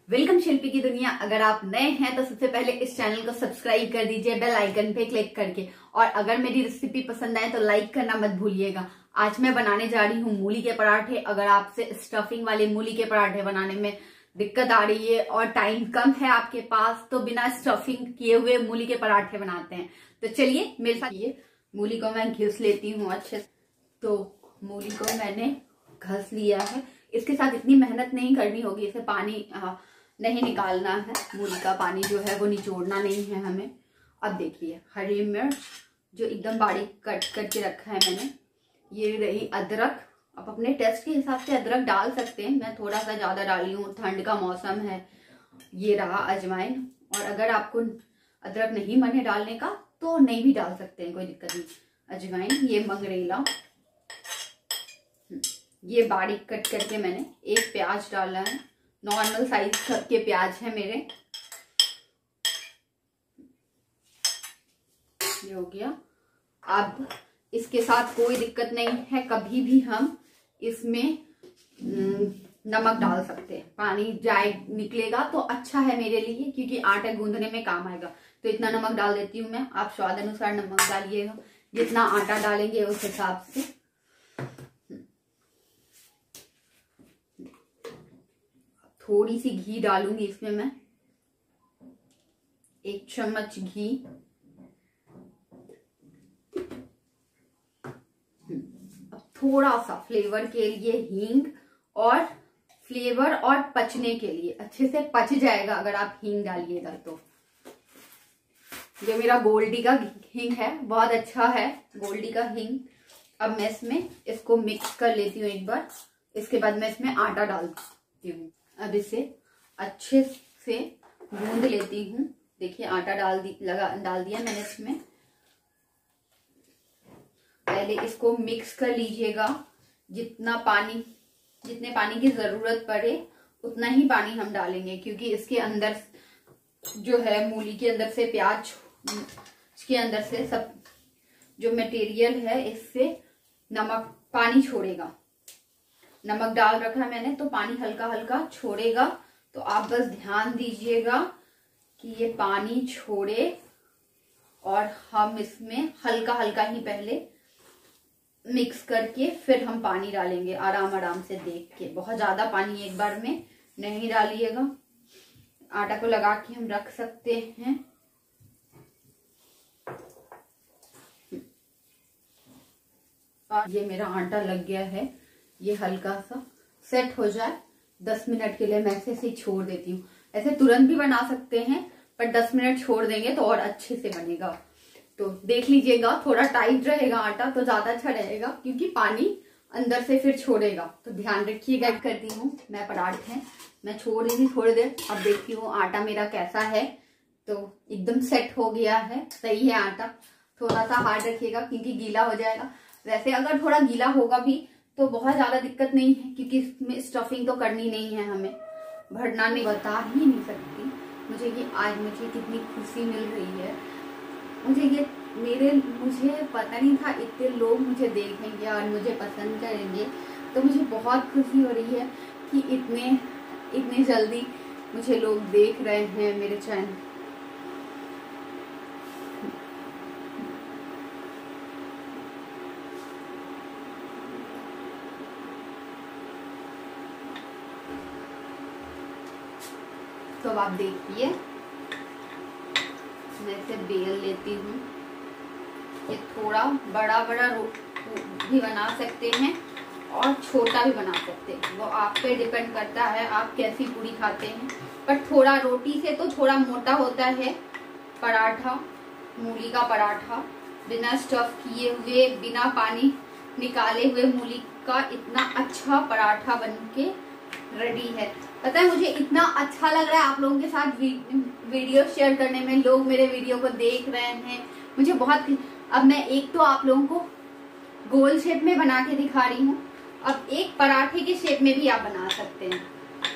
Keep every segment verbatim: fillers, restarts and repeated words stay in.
Welcome शिल्पी की दुनिया। अगर आप नए हैं तो सबसे पहले इस चैनल को सब्सक्राइब कर दीजिए बेल आइकन पे क्लिक करके, और अगर मेरी रेसिपी पसंद आए तो लाइक करना मत भूलिएगा। आज मैं बनाने जा रही हूँ मूली के पराठे। अगर आपसे स्टफिंग वाले मूली के पराठे बनाने में दिक्कत आ रही है और टाइम कम है आपके पास, तो बिना स्टफिंग किए हुए मूली के पराठे बनाते हैं। तो चलिए मेरे साथ। ये मूली को मैं घिस लेती हूँ अच्छे से। तो मूली को मैंने घस लिया है। इसके साथ इतनी मेहनत नहीं करनी होगी, इसे पानी आ, नहीं निकालना है। मूली का पानी जो है वो निचोड़ना नहीं है हमें। अब देखिए, हरी मिर्च जो एकदम बारीक कट करके रखा है मैंने। ये रही अदरक। आप अपने टेस्ट के हिसाब से अदरक डाल सकते हैं, मैं थोड़ा सा ज्यादा डाली हूँ, ठंड का मौसम है। ये रहा अजवाइन, और अगर आपको अदरक नहीं मन है डालने का तो नहीं भी डाल सकते हैं, कोई दिक्कत नहीं। अजवाइन, ये मंगरेला, ये बारीक कट करके मैंने एक प्याज डाला है। नॉर्मल साइज के प्याज है मेरे। ये हो गया। अब इसके साथ कोई दिक्कत नहीं है, कभी भी हम इसमें नमक डाल सकते हैं। पानी जाए निकलेगा तो अच्छा है मेरे लिए, क्योंकि आटा गूंदने में काम आएगा। तो इतना नमक डाल देती हूँ मैं। आप स्वाद अनुसार नमक डालिएगा, जितना आटा डालेंगे उस हिसाब से। थोड़ी सी घी डालूंगी इसमें मैं, एक चम्मच घी। अब थोड़ा सा फ्लेवर के लिए हींग, और फ्लेवर और पचने के लिए अच्छे से पच जाएगा अगर आप हींग डालिएगा तो। जो मेरा गोल्डी का हींग है बहुत अच्छा है, गोल्डी का हींग। अब मैं इसमें इसको मिक्स कर लेती हूँ एक बार। इसके बाद मैं इसमें आटा डालती हूँ। अब इसे अच्छे से गूंद लेती हूँ। देखिए आटा डाल दी लगा डाल दिया मैंने इसमें। पहले इसको मिक्स कर लीजिएगा। जितना पानी जितने पानी की जरूरत पड़े उतना ही पानी हम डालेंगे, क्योंकि इसके अंदर जो है मूली के अंदर से, प्याज के अंदर से सब जो मटेरियल है इससे नमक पानी छोड़ेगा। नमक डाल रखा है मैंने तो पानी हल्का हल्का छोड़ेगा। तो आप बस ध्यान दीजिएगा कि ये पानी छोड़े, और हम इसमें हल्का हल्का ही पहले मिक्स करके फिर हम पानी डालेंगे, आराम आराम से देख के। बहुत ज्यादा पानी एक बार में नहीं डालिएगा। आटा को लगा के हम रख सकते हैं। और ये मेरा आटा लग गया है। ये हल्का सा सेट हो जाए, दस मिनट के लिए मैं ऐसे ही छोड़ देती हूँ। ऐसे तुरंत भी बना सकते हैं, पर दस मिनट छोड़ देंगे तो और अच्छे से बनेगा। तो देख लीजिएगा, थोड़ा टाइट रहेगा आटा तो ज्यादा अच्छा रहेगा, क्योंकि पानी अंदर से फिर छोड़ेगा। तो ध्यान रखिएगा। करती हूँ मैं पराठे, मैं छोड़ रही थी थोड़ी देर। अब देखती हूँ आटा मेरा कैसा है। तो एकदम सेट हो गया है, सही है आटा। थोड़ा सा हार्ड रखिएगा क्योंकि गीला हो जाएगा। वैसे अगर थोड़ा गीला होगा भी तो बहुत ज्यादा दिक्कत नहीं है, क्योंकि इसमें स्टफिंग तो करनी नहीं है हमें। भरना नहीं, बता ही नहीं सकती मुझे ये आज मुझे कितनी खुशी मिल रही है। मुझे ये मेरे मुझे पता नहीं था इतने लोग मुझे देखेंगे और मुझे पसंद करेंगे। तो मुझे बहुत खुशी हो रही है कि इतने इतने जल्दी मुझे लोग देख रहे हैं मेरे चैनल। तो अब आप देखिए, मैं इसे बेल लेती हूँ। ये थोड़ा बड़ा बड़ा भी बना सकते हैं और छोटा भी बना सकते हैं, वो आप पे डिपेंड करता है आप कैसी पूरी खाते हैं। पर थोड़ा रोटी से तो थोड़ा मोटा होता है पराठा, मूली का पराठा। बिना स्टफ किए हुए, बिना पानी निकाले हुए मूली का इतना अच्छा पराठा बनके रेडी है। पता है मुझे इतना अच्छा लग रहा है आप लोगों के साथ वी, वीडियो शेयर करने में। लोग मेरे वीडियो को देख रहे हैं, मुझे बहुत। अब मैं एक तो आप लोगों को गोल शेप में बना के दिखा रही हूँ, अब एक पराठे के शेप में भी आप बना सकते हैं।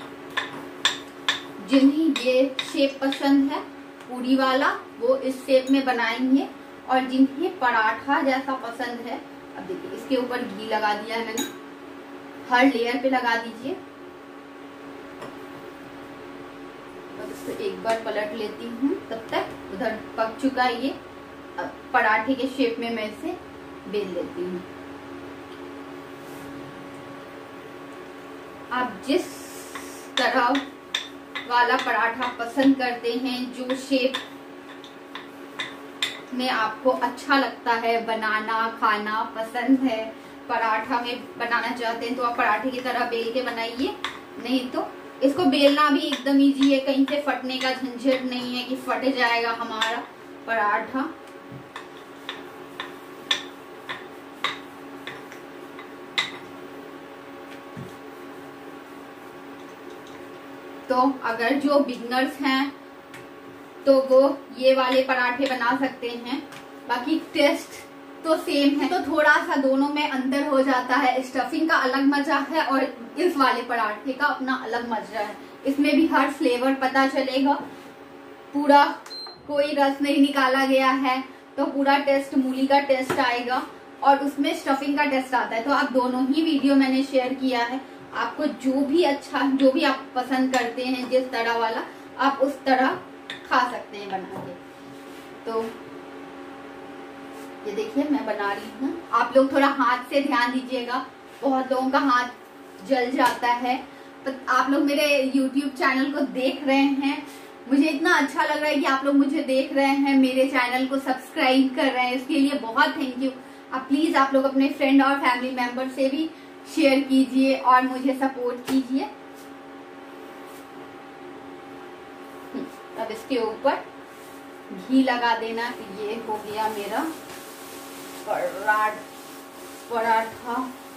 जिन्हें ये शेप पसंद है पूरी वाला, वो इस शेप में बनाएंगे, और जिन्हें पराठा जैसा पसंद है, अब देखिए इसके ऊपर घी लगा दिया है मैंने। हर लेयर पे लगा दीजिए। अब इसको एक बार पलट लेती हूँ, तब तक उधर पक चुका है ये। अब पराठे के शेप में मैं इसे बेल लेती हूँ। आप जिस तरह वाला पराठा पसंद करते हैं, जो शेप में आपको अच्छा लगता है बनाना, खाना पसंद है, पराठा में बनाना चाहते हैं तो आप पराठे की तरह बेल के बनाइए। नहीं तो इसको बेलना भी एकदम इजी है, कहीं से फटने का झंझट नहीं है कि फट जाएगा हमारा पराठा। तो अगर जो बिगनर्स हैं तो वो ये वाले पराठे बना सकते हैं, बाकी टेस्ट तो सेम है। तो थोड़ा सा दोनों में अंतर हो जाता है, स्टफिंग का अलग मजा है और इस वाले पराठे का अपना अलग मजा है। इसमें भी हर फ्लेवर पता चलेगा, पूरा कोई रस नहीं निकाला गया है, तो पूरा टेस्ट मूली का टेस्ट आएगा और उसमें स्टफिंग का टेस्ट आता है। तो आप दोनों ही वीडियो मैंने शेयर किया है, आपको जो भी अच्छा, जो भी आप पसंद करते हैं, जिस तरह वाला आप उस तरह खा सकते हैं बना के। तो ये देखिए मैं बना रही हूँ, आप लोग थोड़ा हाथ से ध्यान दीजिएगा, बहुत लोगों का हाथ जल जाता है। तो आप लोग मेरे यूट्यूब चैनल को देख रहे हैं, मुझे इतना अच्छा लग रहा है कि आप लोग मुझे देख रहे हैं, मेरे चैनल को सब्सक्राइब कर रहे हैं, इसके लिए बहुत थैंक यू। आप प्लीज आप लोग अपने फ्रेंड और फैमिली मेंबर से भी शेयर कीजिए और मुझे सपोर्ट कीजिए। अब इसके ऊपर घी लगा देना। ये हो गया मेरा पराठा।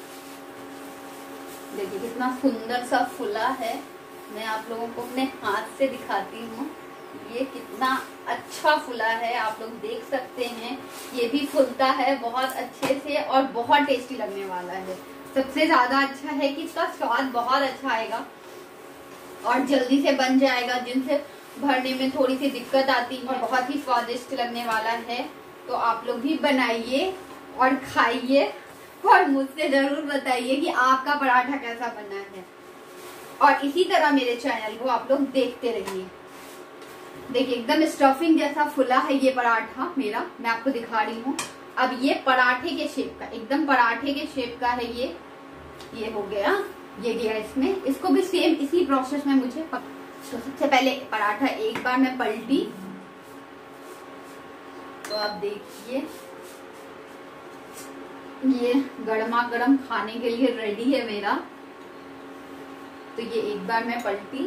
देखिए कितना सुंदर सा फुला है। मैं आप लोगों को अपने हाथ से दिखाती हूँ, ये कितना अच्छा फुला है, आप लोग देख सकते हैं। ये भी फुलता है बहुत अच्छे से और बहुत टेस्टी लगने वाला है। सबसे ज्यादा अच्छा है कि इसका स्वाद बहुत अच्छा आएगा और जल्दी से बन जाएगा, जिनसे भरने में थोड़ी सी दिक्कत आती है, और बहुत ही स्वादिष्ट लगने वाला है। तो आप लोग भी बनाइए और खाइए और मुझसे जरूर बताइए कि आपका पराठा कैसा बना है। और इसी तरह मेरे चैनल को आप लोग देखते रहिए। देखिए एकदम स्टफिंग जैसा फुला है ये पराठा मेरा, मैं आपको दिखा रही हूँ। अब ये पराठे के शेप का, एकदम पराठे के शेप का है ये। ये हो गया, ये गया इसमें। इसको भी सेम इसी प्रोसेस में मुझे पक... तो सबसे पहले पराठा एक बार मैं पलटी, तो आप देखिए ये गर्मा गर्म खाने के लिए रेडी है मेरा। तो ये एक बार मैं पलटी,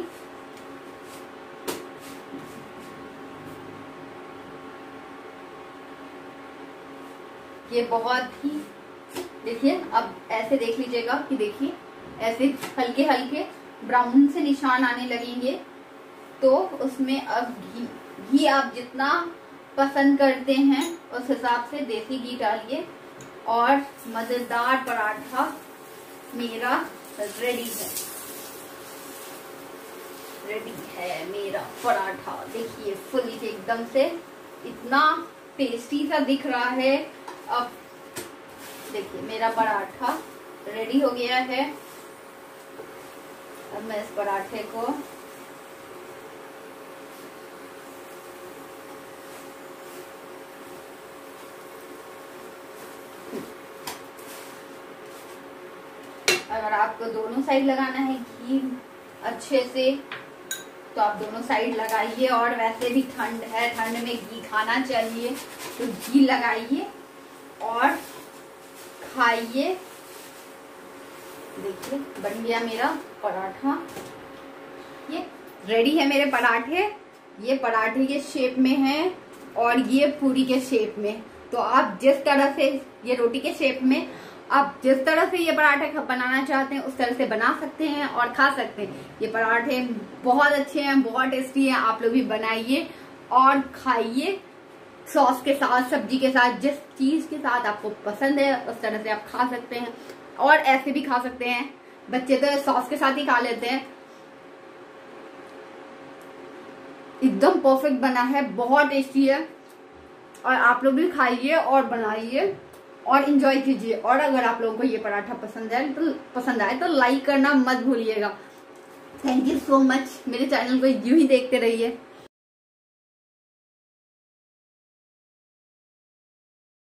ये बहुत ही, देखिए अब ऐसे देख लीजिएगा कि देखिए ऐसे हल्के हल्के ब्राउन से निशान आने लगेंगे। तो उसमें अब घी घी आप जितना पसंद करते हैं उस हिसाब से देसी घी डालिए और मजेदार पराठा मेरा रेडी है। रेडी है मेरा पराठा। देखिए फुल एकदम से इतना टेस्टी सा दिख रहा है। अब देखिए मेरा पराठा रेडी हो गया है। अब मैं इस पराठे को अगर आपको दोनों साइड लगाना है घी अच्छे से तो आप दोनों साइड लगाइए, और वैसे भी ठंड है, ठंड में घी खाना चाहिए, तो घी लगाइए और खाइए। देखिए बन गया मेरा पराठा, ये रेडी है मेरे पराठे। ये पराठे के शेप में है और ये पूरी के शेप में। तो आप जिस तरह से, ये रोटी के शेप में, आप जिस तरह से ये पराठे बनाना चाहते हैं उस तरह से बना सकते हैं और खा सकते हैं। ये पराठे बहुत अच्छे हैं, बहुत टेस्टी हैं। आप लोग भी बनाइए और खाइए सॉस के साथ, सब्जी के साथ, जिस चीज के साथ आपको पसंद है उस तरह से आप खा सकते हैं। और ऐसे भी खा सकते हैं, बच्चे तो सॉस के साथ ही खा लेते हैं। एकदम परफेक्ट बना है, बहुत टेस्टी है। और आप लोग भी खाइए और बनाइए और एंजॉय कीजिए। और अगर आप लोगों को ये पराठा पसंद आए तो पसंद आए तो लाइक करना मत भूलिएगा। Thank you so much. मेरे चैनल को यूं ही देखते रहिए।